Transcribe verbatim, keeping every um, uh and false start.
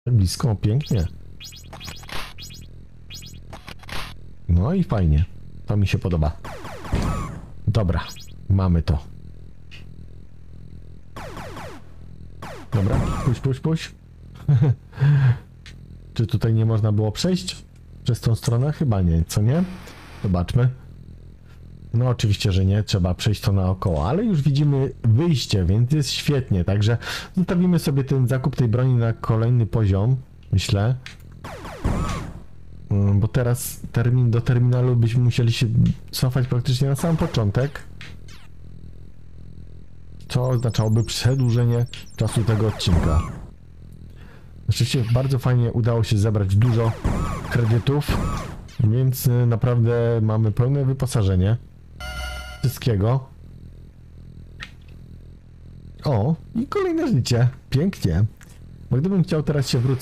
Tak blisko, pięknie. No i fajnie. To mi się podoba. Dobra, mamy to. Dobra, puść, puść, puść. Czy tutaj nie można było przejść przez tą stronę? Chyba nie, co nie? Zobaczmy. No oczywiście, że nie, trzeba przejść to naokoło, ale już widzimy wyjście, więc jest świetnie, także zostawimy sobie ten zakup tej broni na kolejny poziom, myślę. Bo teraz termin do terminalu byśmy musieli się cofać praktycznie na sam początek. Co oznaczałoby przedłużenie czasu tego odcinka. Oczywiście bardzo fajnie udało się zebrać dużo kredytów, więc naprawdę mamy pełne wyposażenie wszystkiego. O, i kolejne życie. Pięknie. Bo gdybym chciał teraz się wrócić